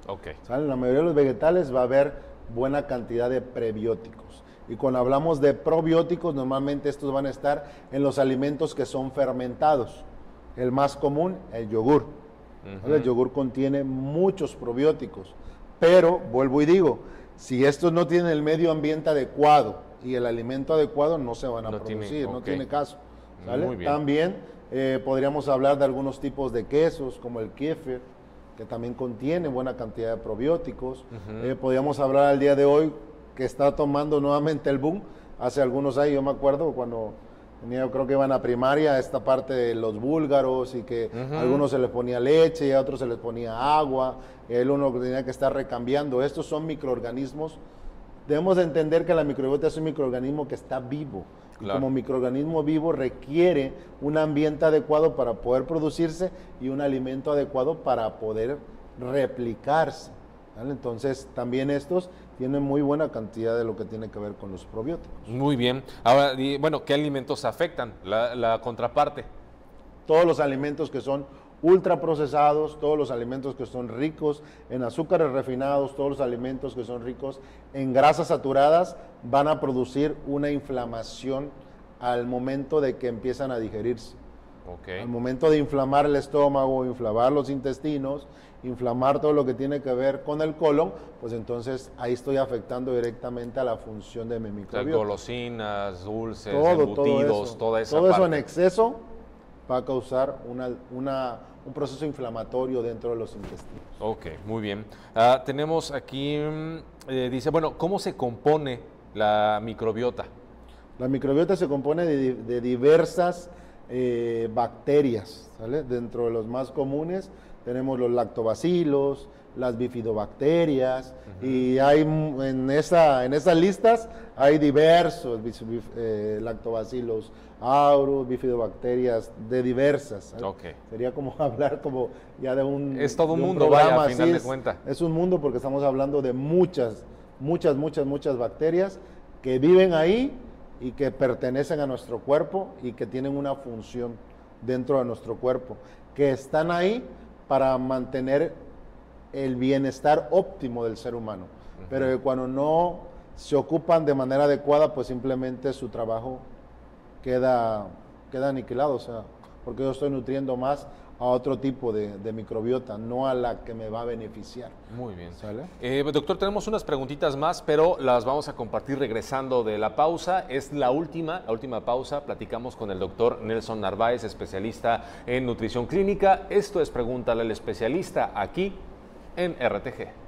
Okay. ¿Sale? En la mayoría de los vegetales va a haber buena cantidad de prebióticos. Y cuando hablamos de probióticos, normalmente estos van a estar en los alimentos que son fermentados. El más común, el yogur. Uh-huh. El yogur contiene muchos probióticos. Pero, vuelvo y digo, si estos no tienen el medio ambiente adecuado y el alimento adecuado, no se van a no producir, tiene, okay. no tiene caso. ¿Sale? Muy bien. También eh, podríamos hablar de algunos tipos de quesos, como el kéfir, que también contiene buena cantidad de probióticos. Uh-huh. eh, podríamos hablar al día de hoy, que está tomando nuevamente el boom. Hace algunos años, yo me acuerdo cuando tenía, yo creo que iban a primaria, esta parte de los búlgaros, y que uh-huh. a algunos se les ponía leche y a otros se les ponía agua, y el uno tenía que estar recambiando. Estos son microorganismos. Debemos de entender que la microbiota es un microorganismo que está vivo. Claro. Como microorganismo vivo requiere un ambiente adecuado para poder producirse y un alimento adecuado para poder replicarse. ¿Vale? Entonces, también estos tienen muy buena cantidad de lo que tiene que ver con los probióticos. Muy bien. Ahora, bueno, ¿qué alimentos afectan? La, la contraparte. Todos los alimentos que son ultraprocesados, todos los alimentos que son ricos en azúcares refinados, todos los alimentos que son ricos en grasas saturadas, van a producir una inflamación al momento de que empiezan a digerirse. Okay. Al momento de inflamar el estómago, inflamar los intestinos, inflamar todo lo que tiene que ver con el colon, pues entonces ahí estoy afectando directamente a la función de mi microbiota. O sea, golosinas, dulces, todo, embutidos, todo eso, toda esa todo parte. eso en exceso va a causar una, una, un proceso inflamatorio dentro de los intestinos. Ok, muy bien. Uh, tenemos aquí, eh, dice, bueno, ¿cómo se compone la microbiota? La microbiota se compone de, de diversas eh, bacterias, ¿sale? Dentro de los más comunes tenemos los lactobacilos, las bifidobacterias, uh-huh. y hay en, esa, en esas listas hay diversos bif, eh, lactobacilos aureus, bifidobacterias de diversas. Okay. Sería como hablar como ya de un Es todo un un mundo, vaya, a final sí, de es, cuentas. Es un mundo porque estamos hablando de muchas, muchas, muchas, muchas bacterias que viven ahí y que pertenecen a nuestro cuerpo y que tienen una función dentro de nuestro cuerpo, que están ahí para mantener el bienestar óptimo del ser humano, uh-huh. pero que cuando no se ocupan de manera adecuada, pues simplemente su trabajo queda, queda aniquilado, o sea, porque yo estoy nutriendo más a otro tipo de, de microbiota, no a la que me va a beneficiar. Muy bien. ¿Sale? Eh, doctor, tenemos unas preguntitas más, pero las vamos a compartir regresando de la pausa. Es la última, la última pausa. Platicamos con el doctor Nelson Narváez, especialista en nutrición clínica. Esto es Pregúntale al Especialista, aquí en R T G.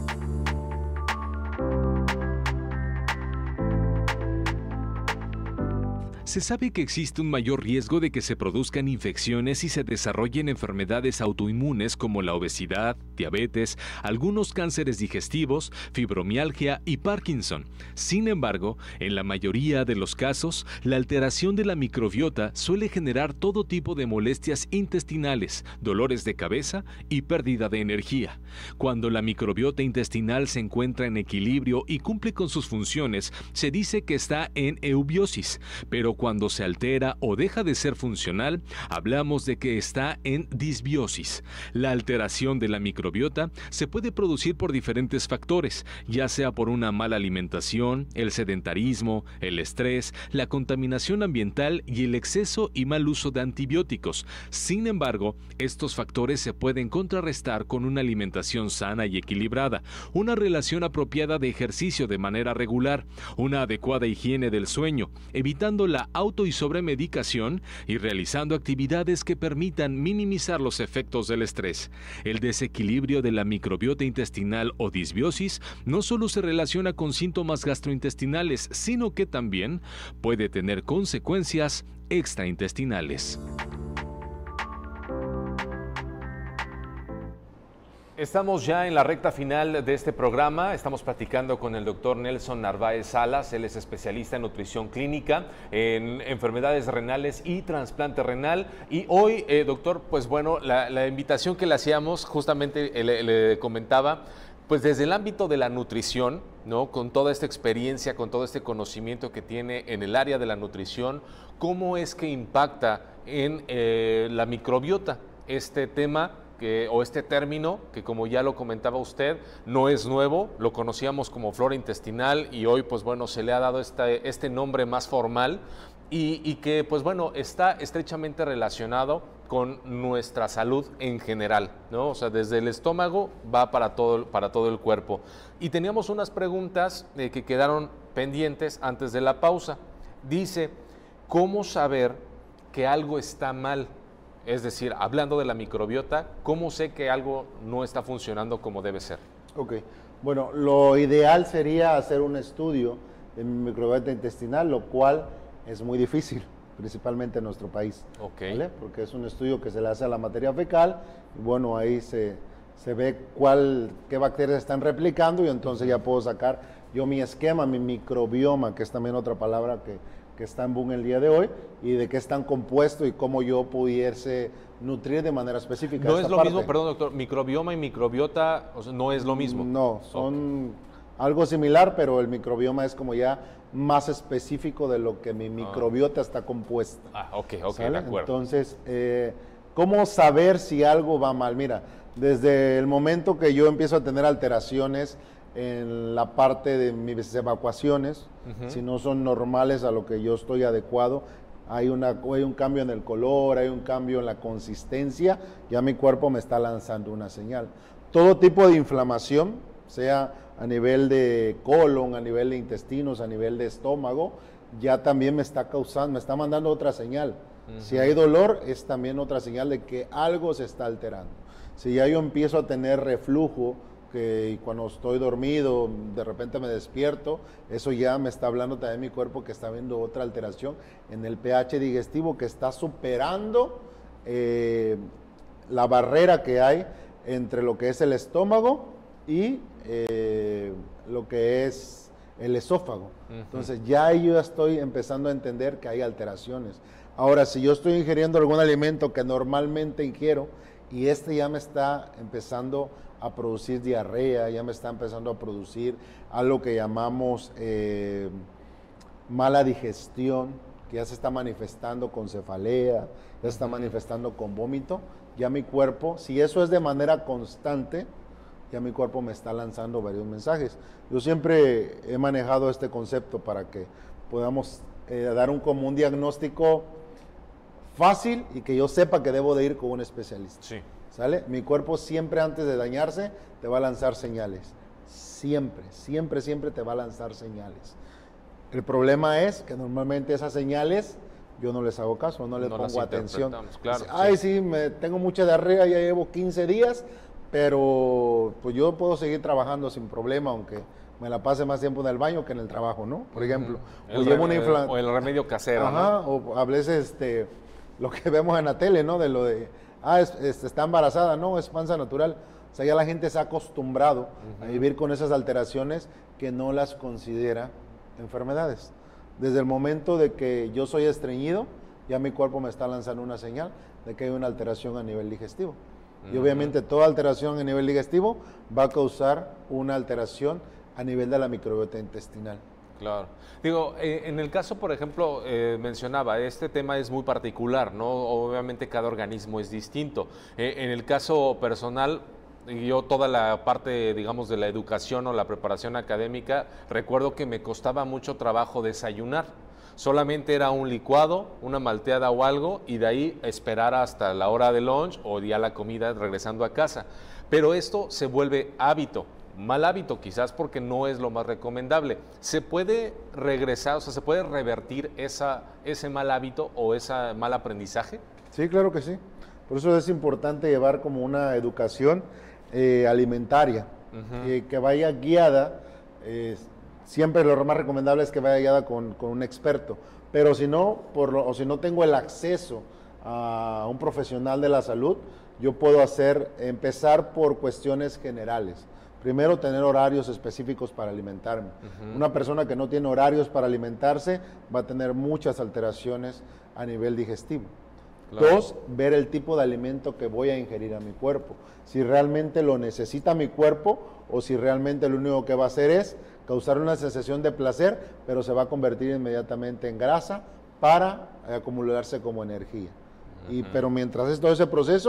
Se sabe que existe un mayor riesgo de que se produzcan infecciones y se desarrollen enfermedades autoinmunes como la obesidad, diabetes, algunos cánceres digestivos, fibromialgia y Parkinson. Sin embargo, en la mayoría de los casos, la alteración de la microbiota suele generar todo tipo de molestias intestinales, dolores de cabeza y pérdida de energía. Cuando la microbiota intestinal se encuentra en equilibrio y cumple con sus funciones, se dice que está en eubiosis, pero cuando se altera o deja de ser funcional, hablamos de que está en disbiosis. La alteración de la microbiota se puede producir por diferentes factores, ya sea por una mala alimentación, el sedentarismo, el estrés, la contaminación ambiental y el exceso y mal uso de antibióticos. Sin embargo, estos factores se pueden contrarrestar con una alimentación sana y equilibrada, una relación apropiada de ejercicio de manera regular, una adecuada higiene del sueño, evitando la auto y sobremedicación y realizando actividades que permitan minimizar los efectos del estrés. El desequilibrio de la microbiota intestinal o disbiosis no solo se relaciona con síntomas gastrointestinales, sino que también puede tener consecuencias extraintestinales. Estamos ya en la recta final de este programa. Estamos platicando con el doctor Nelson Narváez Salas. Él es especialista en nutrición clínica, en enfermedades renales y trasplante renal. Y hoy, eh, doctor, pues bueno, la, la invitación que le hacíamos, justamente eh, le, le comentaba, pues desde el ámbito de la nutrición, ¿no? Con toda esta experiencia, con todo este conocimiento que tiene en el área de la nutrición, ¿cómo es que impacta en eh, la microbiota este tema que, o este término, que como ya lo comentaba usted, no es nuevo, lo conocíamos como flora intestinal y hoy pues bueno, se le ha dado esta, este nombre más formal y, y que pues bueno, está estrechamente relacionado con nuestra salud en general, ¿no? O sea, desde el estómago va para todo, para todo el cuerpo. Y teníamos unas preguntas eh, que quedaron pendientes antes de la pausa. Dice, ¿cómo saber que algo está mal? Es decir, hablando de la microbiota, ¿cómo sé que algo no está funcionando como debe ser? Ok, bueno, lo ideal sería hacer un estudio de mi microbiota intestinal, lo cual es muy difícil, principalmente en nuestro país. Ok. ¿Vale? Porque es un estudio que se le hace a la materia fecal, y bueno, ahí se, se ve cuál, qué bacterias están replicando y entonces ya puedo sacar yo mi esquema, mi microbioma, que es también otra palabra que que está en boom el día de hoy, y de qué están compuestos y cómo yo pudiese nutrir de manera específica. No esta es lo parte. mismo, perdón doctor, microbioma y microbiota, o sea, no es lo mismo. No, son okay. algo similar, pero el microbioma es como ya más específico de lo que mi microbiota ah. está compuesta. Ah, ok, ok, ¿sale? de acuerdo. Entonces, eh, ¿cómo saber si algo va mal? Mira, desde el momento que yo empiezo a tener alteraciones en la parte de mis evacuaciones, uh-huh. si no son normales a lo que yo estoy adecuado, hay, una, hay un cambio en el color, hay un cambio en la consistencia, ya mi cuerpo me está lanzando una señal. Todo tipo de inflamación, sea a nivel de colon, a nivel de intestinos, a nivel de estómago, ya también me está causando, me está mandando otra señal. Uh-huh. Si hay dolor, es también otra señal de que algo se está alterando. Si ya yo empiezo a tener reflujo, que cuando estoy dormido, de repente me despierto, eso ya me está hablando también mi cuerpo que está viendo otra alteración en el pH digestivo que está superando eh, la barrera que hay entre lo que es el estómago y eh, lo que es el esófago. Uh-huh. Entonces ya yo estoy empezando a entender que hay alteraciones. Ahora, si yo estoy ingiriendo algún alimento que normalmente ingiero y este ya me está empezando a producir diarrea, ya me está empezando a producir algo que llamamos eh, mala digestión, que ya se está manifestando con cefalea, ya se está manifestando con vómito, ya mi cuerpo, si eso es de manera constante, ya mi cuerpo me está lanzando varios mensajes. Yo siempre he manejado este concepto para que podamos eh, dar un, como un diagnóstico fácil y que yo sepa que debo de ir con un especialista. Sí. ¿Sale? Mi cuerpo siempre antes de dañarse te va a lanzar señales. Siempre, siempre, siempre te va a lanzar señales. El problema es que normalmente esas señales yo no les hago caso, no les no pongo atención. Claro, Ay, sí, sí, me, tengo mucha diarrea, ya llevo quince días, pero pues yo puedo seguir trabajando sin problema, aunque me la pase más tiempo en el baño que en el trabajo, ¿no? Por ejemplo. El o, llevo una infla... o el remedio casero, Ajá, ¿no? O a veces este, lo que vemos en la tele, ¿no? De lo de... Ah, es, es, está embarazada, no, es panza natural. O sea, ya la gente se ha acostumbrado uh-huh. a vivir con esas alteraciones que no las considera enfermedades. Desde el momento de que yo soy estreñido, ya mi cuerpo me está lanzando una señal de que hay una alteración a nivel digestivo. Uh-huh. Y obviamente toda alteración a nivel digestivo va a causar una alteración a nivel de la microbiota intestinal. Claro. Digo, eh, en el caso, por ejemplo, eh, mencionaba, este tema es muy particular, ¿no? Obviamente cada organismo es distinto. Eh, en el caso personal, yo toda la parte, digamos, de la educación o la preparación académica, recuerdo que me costaba mucho trabajo desayunar. Solamente era un licuado, una malteada o algo, y de ahí esperar hasta la hora de lunch o ya la comida regresando a casa. Pero esto se vuelve hábito. Mal hábito quizás porque no es lo más recomendable. ¿Se puede regresar, o sea, se puede revertir esa, ese mal hábito o ese mal aprendizaje? Sí, claro que sí. Por eso es importante llevar como una educación eh, alimentaria, uh-huh. eh, que vaya guiada, eh, siempre lo más recomendable es que vaya guiada con, con un experto, pero si no, por lo, o si no tengo el acceso a un profesional de la salud, yo puedo hacer, empezar por cuestiones generales. Primero, tener horarios específicos para alimentarme. Uh-huh. Una persona que no tiene horarios para alimentarse va a tener muchas alteraciones a nivel digestivo. Claro. Dos, ver el tipo de alimento que voy a ingerir a mi cuerpo. Si realmente lo necesita mi cuerpo o si realmente lo único que va a hacer es causar una sensación de placer, pero se va a convertir inmediatamente en grasa para acumularse como energía. Uh-huh. Y, pero mientras es todo ese proceso,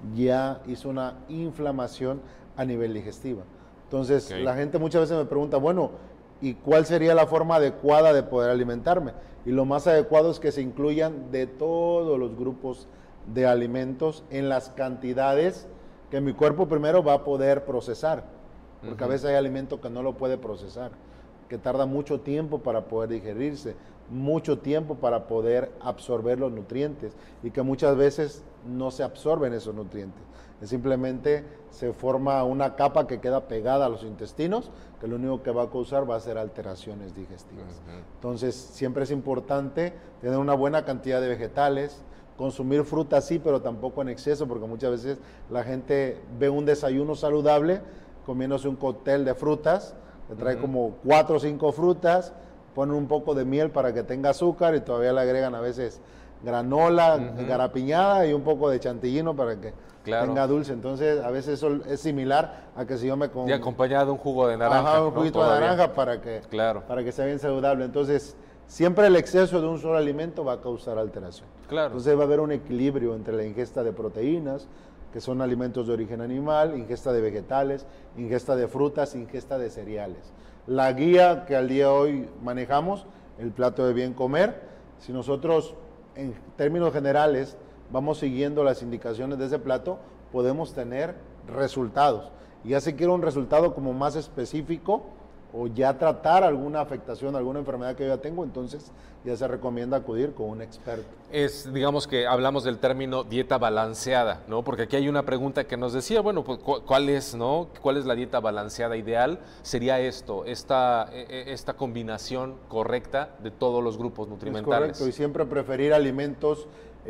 ya hizo una inflamación a nivel digestivo. Entonces, Okay. la gente muchas veces me pregunta, bueno, ¿y cuál sería la forma adecuada de poder alimentarme? Y lo más adecuado es que se incluyan de todos los grupos de alimentos en las cantidades que mi cuerpo primero va a poder procesar, porque uh-huh. a veces hay alimentos que no lo puede procesar, que tarda mucho tiempo para poder digerirse, mucho tiempo para poder absorber los nutrientes y que muchas veces no se absorben esos nutrientes. Es simplemente se forma una capa que queda pegada a los intestinos, que lo único que va a causar va a ser alteraciones digestivas. Uh-huh. Entonces, siempre es importante tener una buena cantidad de vegetales, consumir fruta sí, pero tampoco en exceso, porque muchas veces la gente ve un desayuno saludable comiéndose un cóctel de frutas, que trae uh-huh. como cuatro o cinco frutas, ponen un poco de miel para que tenga azúcar y todavía le agregan a veces granola, uh-huh. garapiñada y un poco de chantilly para que claro. tenga dulce. Entonces, a veces eso es similar a que si yo me... Con... Y acompañado de un jugo de naranja. Ajá, un juguito ¿no? de naranja para que, claro. para que sea bien saludable. Entonces, siempre el exceso de un solo alimento va a causar alteración. Claro. Entonces, va a haber un equilibrio entre la ingesta de proteínas, que son alimentos de origen animal, ingesta de vegetales, ingesta de frutas, ingesta de cereales. La guía que al día de hoy manejamos, el plato de bien comer, si nosotros en términos generales vamos siguiendo las indicaciones de ese plato, podemos tener resultados. Y ya si quiero un resultado como más específico o ya tratar alguna afectación, alguna enfermedad que yo ya tengo, entonces ya se recomienda acudir con un experto. Es, digamos que hablamos del término dieta balanceada, ¿no? Porque aquí hay una pregunta que nos decía, bueno, pues ¿cuál es, no? ¿Cuál es la dieta balanceada ideal? Sería esto, esta, esta combinación correcta de todos los grupos nutrimentales. Es correcto, y siempre preferir alimentos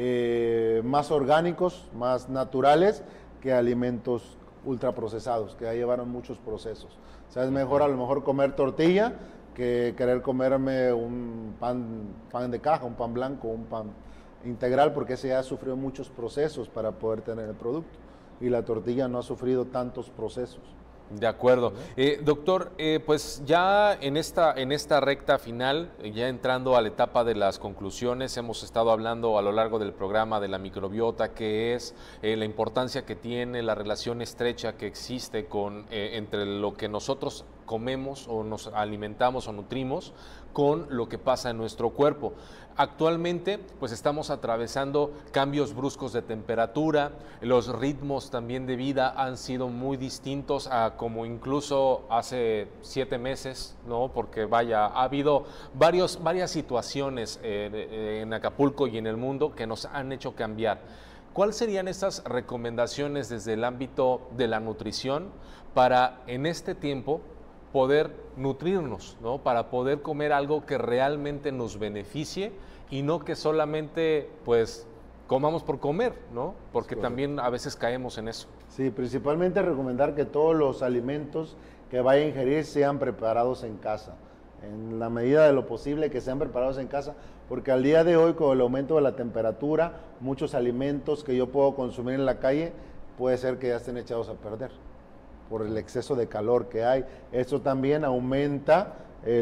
eh, más orgánicos, más naturales, que alimentos ultraprocesados, que ya llevaron muchos procesos. O sea, es mejor a lo mejor comer tortilla que querer comerme un pan, pan de caja, un pan blanco, un pan integral, porque ese ya sufrió muchos procesos para poder tener el producto. Y la tortilla no ha sufrido tantos procesos. De acuerdo. Eh, doctor, eh, pues ya en esta, en esta recta final, ya entrando a la etapa de las conclusiones, hemos estado hablando a lo largo del programa de la microbiota, que es eh, la importancia que tiene, la relación estrecha que existe con, eh, entre lo que nosotros comemos o nos alimentamos o nutrimos con lo que pasa en nuestro cuerpo. Actualmente, pues estamos atravesando cambios bruscos de temperatura, los ritmos también de vida han sido muy distintos a como incluso hace siete meses, ¿no? Porque vaya, ha habido varios, varias situaciones eh, en Acapulco y en el mundo que nos han hecho cambiar. ¿Cuáles serían estas recomendaciones desde el ámbito de la nutrición para en este tiempo poder nutrirnos, ¿no? Para poder comer algo que realmente nos beneficie y no que solamente pues comamos por comer, ¿no? Porque también a veces caemos en eso. Sí, principalmente recomendar que todos los alimentos que vaya a ingerir sean preparados en casa, en la medida de lo posible que sean preparados en casa, porque al día de hoy con el aumento de la temperatura, muchos alimentos que yo puedo consumir en la calle puede ser que ya estén echados a perder por el exceso de calor que hay. Esto también aumenta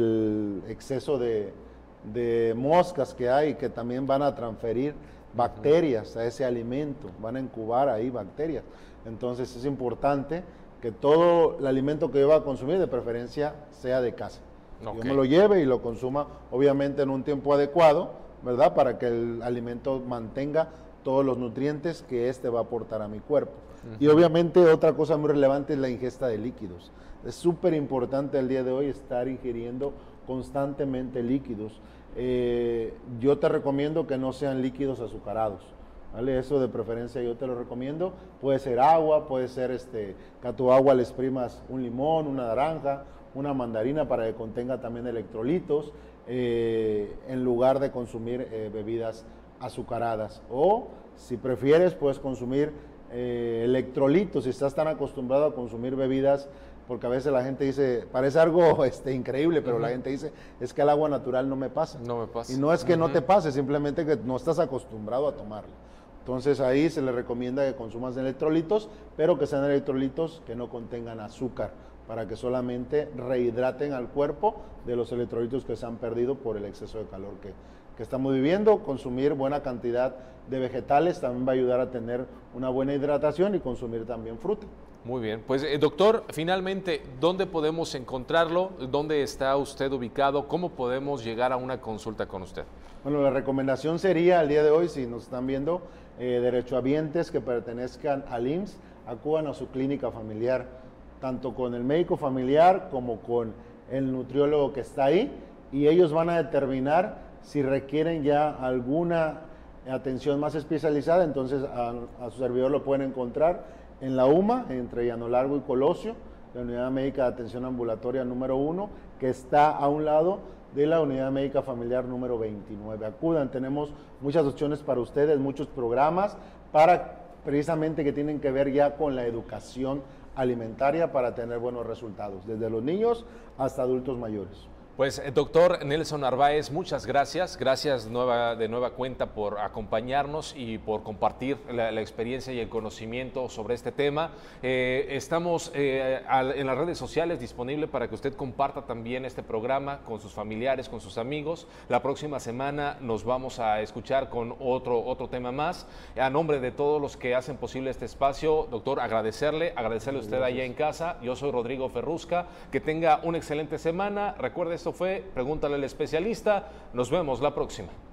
el exceso de, de moscas que hay, que también van a transferir bacterias a ese alimento, van a incubar ahí bacterias. Entonces es importante que todo el alimento que yo va a consumir, de preferencia, sea de casa. Okay. Yo me lo lleve y lo consuma, obviamente en un tiempo adecuado, ¿verdad? Para que el alimento mantenga todos los nutrientes que éste va a aportar a mi cuerpo. Uh-huh. Y obviamente otra cosa muy relevante es la ingesta de líquidos. Es súper importante el día de hoy estar ingiriendo constantemente líquidos. Eh, yo te recomiendo que no sean líquidos azucarados, ¿vale? Eso de preferencia yo te lo recomiendo. Puede ser agua, puede ser este, que a tu agua le exprimas un limón, una naranja, una mandarina para que contenga también electrolitos, eh, en lugar de consumir eh, bebidas azucaradas. O si prefieres, puedes consumir eh, electrolitos, si estás tan acostumbrado a consumir bebidas, porque a veces la gente dice, parece algo este, increíble, pero uh-huh. la gente dice, es que el agua natural no me pasa. No me pasa. Y no es que uh-huh. no te pase, simplemente que no estás acostumbrado a tomarla. Entonces ahí se le recomienda que consumas electrolitos, pero que sean electrolitos que no contengan azúcar, para que solamente rehidraten al cuerpo de los electrolitos que se han perdido por el exceso de calor que, que estamos viviendo. Consumir buena cantidad de vegetales también va a ayudar a tener una buena hidratación y consumir también fruta. Muy bien, pues eh, doctor, finalmente, ¿dónde podemos encontrarlo? ¿Dónde está usted ubicado? ¿Cómo podemos llegar a una consulta con usted? Bueno, la recomendación sería al día de hoy, si nos están viendo, eh, derechohabientes que pertenezcan al I M S S, acudan a su clínica familiar, tanto con el médico familiar como con el nutriólogo que está ahí, y ellos van a determinar si requieren ya alguna atención más especializada. Entonces a, a su servidor lo pueden encontrar en la U M A, entre Llano Largo y Colosio, la Unidad Médica de Atención Ambulatoria número uno, que está a un lado de la Unidad Médica Familiar número veintinueve. Acudan, tenemos muchas opciones para ustedes, muchos programas para precisamente que tienen que ver ya con la educación alimentaria para tener buenos resultados, desde los niños hasta adultos mayores. Pues, eh, doctor Nelson Narváez, muchas gracias. Gracias nueva, de nueva cuenta por acompañarnos y por compartir la, la experiencia y el conocimiento sobre este tema. Eh, estamos eh, al, en las redes sociales disponible para que usted comparta también este programa con sus familiares, con sus amigos. La próxima semana nos vamos a escuchar con otro, otro tema más. A nombre de todos los que hacen posible este espacio, doctor, agradecerle, agradecerle a usted allá en casa. Yo soy Rodrigo Ferrusca. Que tenga una excelente semana. Recuerde, esto fue Pregúntale al Especialista. Nos vemos la próxima.